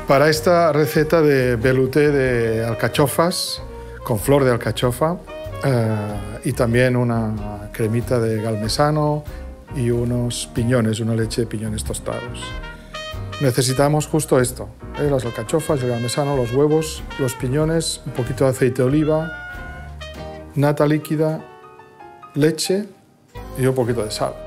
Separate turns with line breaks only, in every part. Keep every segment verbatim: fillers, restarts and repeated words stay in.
Para esta receta de velouté de alcachofas, con flor de alcachofa, eh, y también una cremita de galmesano y unos piñones, una leche de piñones tostados. Necesitamos justo esto, ¿eh? Las alcachofas, el galmesano, los huevos, los piñones, un poquito de aceite de oliva, nata líquida, leche y un poquito de sal.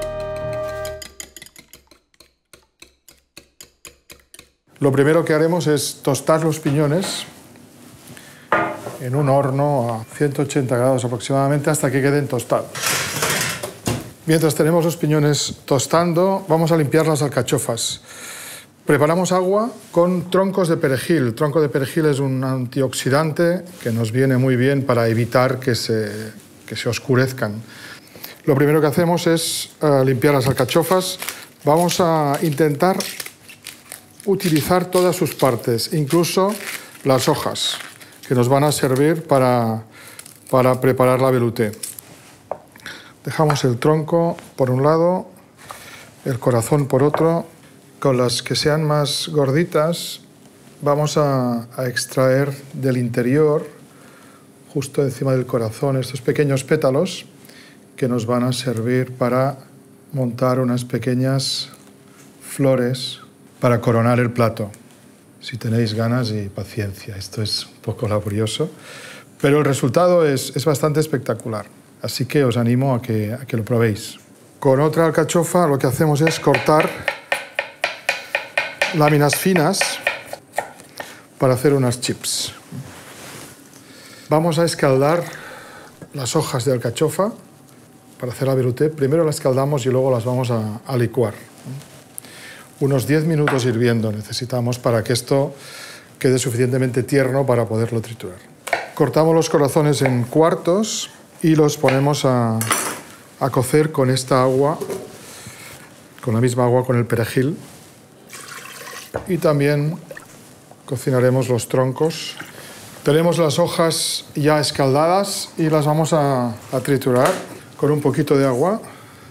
Lo primero que haremos es tostar los piñones en un horno a ciento ochenta grados aproximadamente hasta que queden tostados. Mientras tenemos los piñones tostando, vamos a limpiar las alcachofas. Preparamos agua con troncos de perejil. El tronco de perejil es un antioxidante que nos viene muy bien para evitar que se, que se oscurezcan. Lo primero que hacemos es uh, limpiar las alcachofas. Vamos a intentar utilizar todas sus partes, incluso las hojas, que nos van a servir para, para preparar la velouté. Dejamos el tronco por un lado, el corazón por otro. Con las que sean más gorditas vamos a, a extraer del interior, justo encima del corazón, estos pequeños pétalos que nos van a servir para montar unas pequeñas flores para coronar el plato, si tenéis ganas y paciencia. Esto es un poco laborioso, pero el resultado es, es bastante espectacular. Así que os animo a que, a que lo probéis. Con otra alcachofa lo que hacemos es cortar láminas finas para hacer unas chips. Vamos a escaldar las hojas de alcachofa para hacer la velouté. Primero las escaldamos y luego las vamos a, a licuar. Unos diez minutos hirviendo necesitamos para que esto quede suficientemente tierno para poderlo triturar. Cortamos los corazones en cuartos y los ponemos a, a cocer con esta agua, con la misma agua con el perejil. Y también cocinaremos los troncos. Tenemos las hojas ya escaldadas y las vamos a, a triturar con un poquito de agua.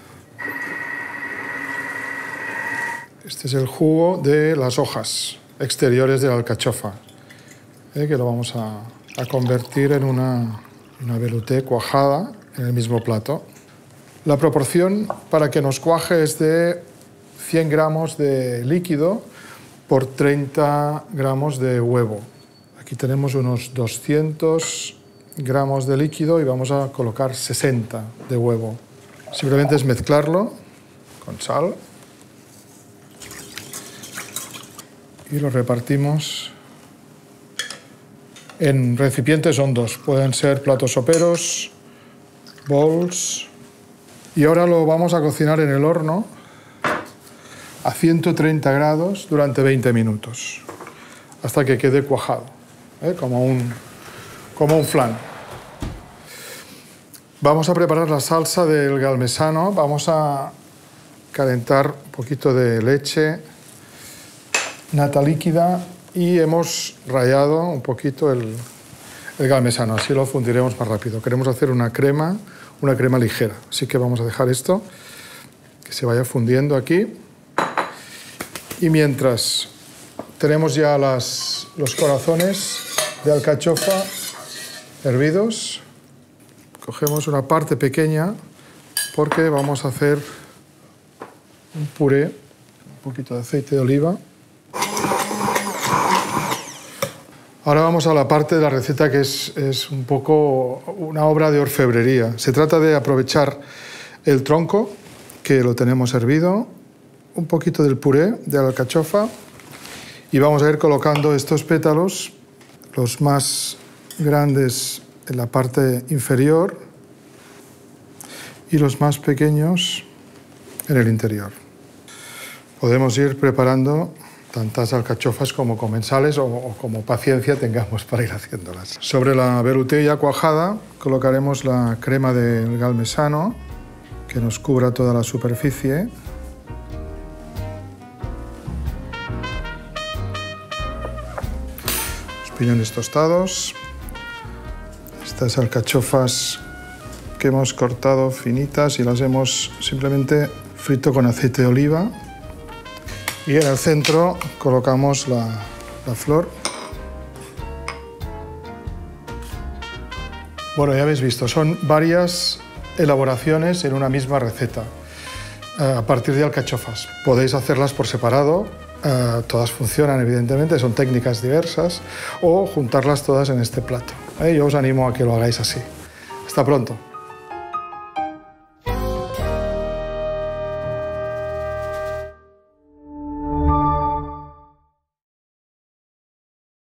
Este es el jugo de las hojas exteriores de la alcachofa, ¿eh? Que lo vamos a, a convertir en una, una velouté cuajada en el mismo plato. La proporción para que nos cuaje es de cien gramos de líquido por treinta gramos de huevo. Aquí tenemos unos doscientos gramos de líquido y vamos a colocar sesenta de huevo. Simplemente es mezclarlo con sal y lo repartimos en recipientes hondos. Pueden ser platos soperos, bowls. Y ahora lo vamos a cocinar en el horno a ciento treinta grados durante veinte minutos, hasta que quede cuajado, ¿eh? como, un, como un flan. Vamos a preparar la salsa del galmesano. Vamos a calentar un poquito de leche, nata líquida y hemos rallado un poquito el, el galmesano. Así lo fundiremos más rápido. Queremos hacer una crema, una crema ligera. Así que vamos a dejar esto que se vaya fundiendo aquí. Y mientras tenemos ya las, los corazones de alcachofa hervidos, cogemos una parte pequeña porque vamos a hacer un puré, un poquito de aceite de oliva. Ahora vamos a la parte de la receta que es, es un poco una obra de orfebrería. Se trata de aprovechar el tronco, que lo tenemos hervido, un poquito del puré de la alcachofa y vamos a ir colocando estos pétalos, los más grandes en la parte inferior y los más pequeños en el interior. Podemos ir preparando tantas alcachofas como comensales o, o como paciencia tengamos para ir haciéndolas. Sobre la velouté ya cuajada colocaremos la crema del galmesano que nos cubra toda la superficie. Los piñones tostados. Estas alcachofas que hemos cortado finitas y las hemos simplemente frito con aceite de oliva. Y en el centro colocamos la, la flor. Bueno, ya habéis visto, son varias elaboraciones en una misma receta, a partir de alcachofas. Podéis hacerlas por separado, uh, todas funcionan evidentemente, son técnicas diversas, o juntarlas todas en este plato. ¿eh? Yo os animo a que lo hagáis así. Hasta pronto.